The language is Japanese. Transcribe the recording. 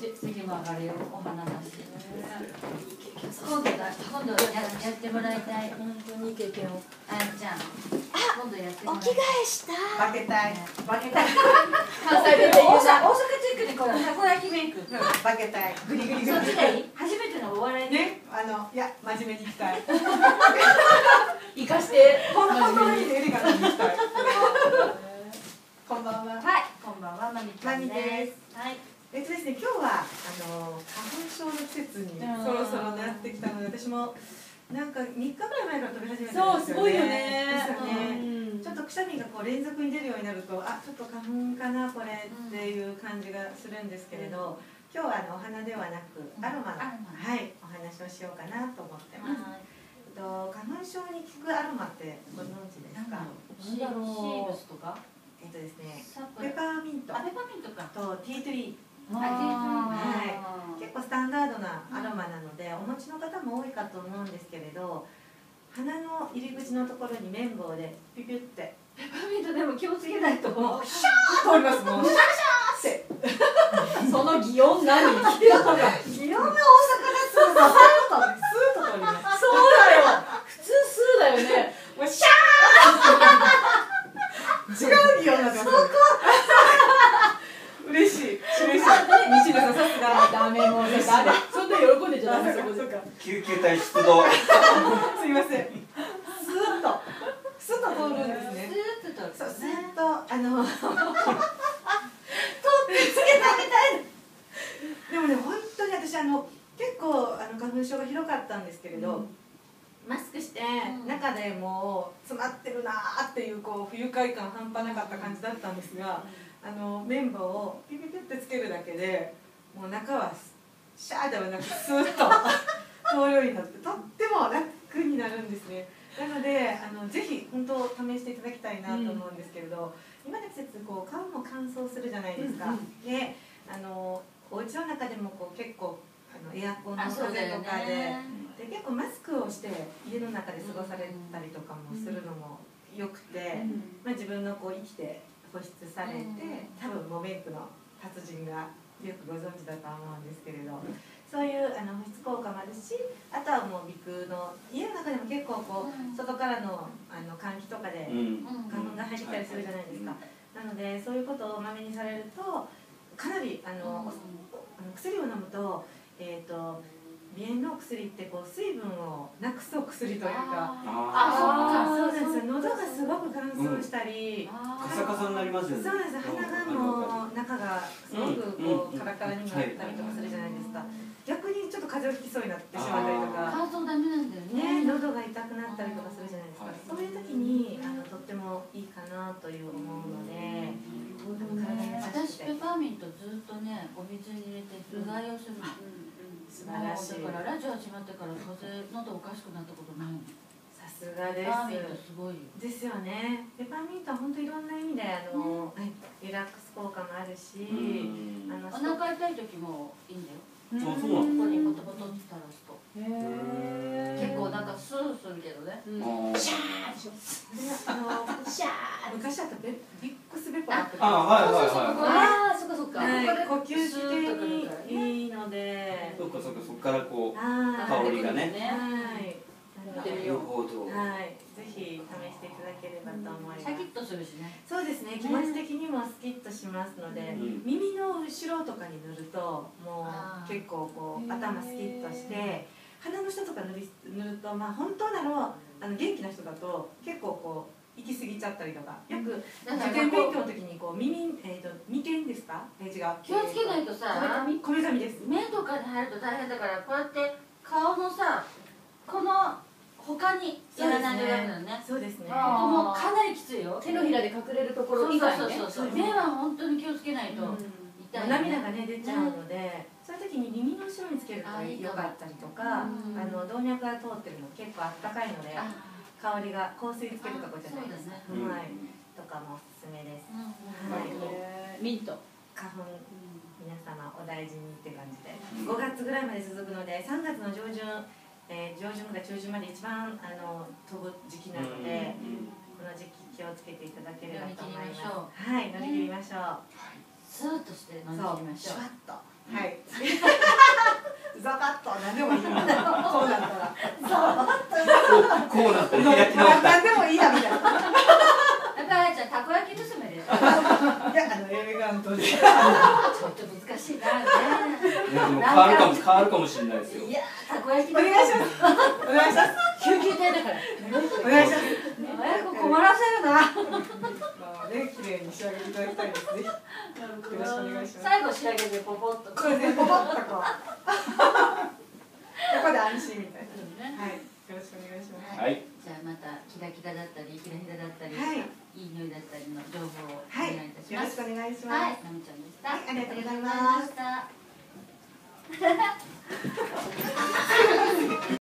次も上がるよ、お花だし。今度やってもらいたい。 本当にいい経験を。 あやちゃん、今度やってもらいお着替えした。 化けたい。 化けたい。関西弁で大阪チックにこれたこ焼きメイク。 化けたい。グリグリグリ。 そっちがいい？初めてのお笑いね、いや真面目に行きたい。 生かして。 本当にエレガントに行きたい。こんばんは。 はい、こんばんは、まみちゃんです。はい。 ですね、今日は花粉症の季節にそろそろなってきたので、私もなんか3日ぐらい前から飛び始めたんですよね。 そう、すごいよね。 ですよね。ちょっとくしゃみがこう連続に出るようになると、あ、ちょっと花粉かなこれっていう感じがするんですけれど、今日はお花ではなくアロマのはいお話をしようかなと思ってます。花粉症に効くアロマってご存知ですか？ シーブスとか？ ですね、ペパーミント。 ペパーミントか。 とティートリー。 はい、 結構スタンダードなアロマなので、お持ちの方も多いかと思うんですけれど、鼻の入り口のところに綿棒でピピュってペパーミントでも気をつけないともうシャーッ通りますもん。シャーってその擬音何？ 擬音が大阪だするの。スーッと通ります。 そうだよ。普通スーだよね。 もうシャー違う擬音になってます。嬉しい。嬉しい。西野さんさすが。 ダメもうね。そんな喜んでちゃダメそこで。 救急隊出動。 すいません。スーッと通るんですね。 スーッとそう、スーッと通ってつけてあげたい。でもね、本当に私結構花粉症がひどかったんですけれど、マスクして中でもう詰まってるなーっていうこう不愉快感半端なかった感じだったんですが、綿棒をピピピってつけるだけでもう中はシャーではなくスーッと通るようになってとっても楽になるんですね。なのでぜひ本当試していただきたいなと思うんですけれど、今の季節こう顔も乾燥するじゃないですか。でお家の中でもこう結構エアコンの風とかで結構マスクをして家の中で過ごされたりとかもするのもよくて、自分のこう生きて保湿されて、多分もうメイクの達人がよくご存知だと思うんですけれど、そういう保湿効果もあるし、あとはもう鼻腔の家の中でも結構こう外からの換気とかで花粉が入ってきたりするじゃないですか。なのでそういうことをまめにされるとかなり薬を飲むと鼻炎の薬ってこう水分をなくすお薬というか、そうなんですよ。喉がすごく乾燥したり、 カサカサになりますよね。 そうなんです。鼻がもう中がすごくこうカラカラになったりとかするじゃないですか。逆にちょっと風邪をひきそうになってしまったりとか、 乾燥ダメなんだよね。 喉が痛くなったりとかするじゃないですか。そういう時にとってもいいかなという思うので、 私ペパーミントずっとねお水に入れてうがいをするの。 素晴らしい。 だからラジオ始まってから風邪喉おかしくなったことないの。 さすがです。 ペパーミントすごいよ。 ですよね。ペパーミントは本当いろんな意味でリラックス効果もあるし、 お腹痛い時もいいんだよ。 そうなの。 ここにポトポトって垂らすと。結構なんかスーするけどね。シャーシャー。 昔だとビックスペパーって。 ああ、そっかそっか。 呼吸器系にいいので。 そっかそっからこう香りがね。 はい。 なるほど。 はい。ぜひ試していただければと思います。 シャキッとするしね。 そうですね。気持ち的にもスキッとしますので、耳の後ろとかに塗るともう結構こう頭スキッとして、鼻の下とか塗ると本当だろう元気な人だと結構こう行き過ぎちゃったりとか、よく受験勉強の時にこう眉間ですか？違う。 気をつけないとさ、 こめかみです。 目とかに入ると大変だから、こうやって顔のさこの他にやらないとダメだよね。 そうですね。 ここもかなりきついよ。 手のひらで隠れるところ以外ね。 目は本当に気をつけないと痛い。 涙がね出ちゃうので、そういう時に耳の後ろにつけるとよかったりとか、動脈が通ってるの結構あったかいので、香りが香水つけるとこじゃないですか。はい。とかもおすすめです。はい。 ミント。 花粉皆様お大事にって感じで、5月ぐらいまで続くので、3月の上旬から中旬まで一番飛ぶ時期なので、この時期気をつけていただければと思います。はい、乗り切りましょう。 スーッとして乗り切りましょう。 シュワッと。 はいザバッと何でもいいこうなったらこうなったら開き直った。 何でもいいやみたいな。 だからじゃあたこ焼き娘で。 いやエレガントで。 ちょっと難しいなね。 でも変わるかもしれないですよ。 いやたこ焼きお願いします。お願いします。 救急隊だからお願いします。 早く困らせるな。 まあね綺麗に仕上げていただきたいですね。よろしくお願いします。 最後仕上げてポポッと。 これでポポッとこう。ここで安心みたいな。はい。よろしくお願いします。 はい。 じゃあまたキラキラだったりヒラヒラだったり、 はいいい匂いだったりの情報をおはい。 願いいたします。 よろしくお願いしはい、 ます。 なみちゃんでした。 はいありがとうございますありがとうございました。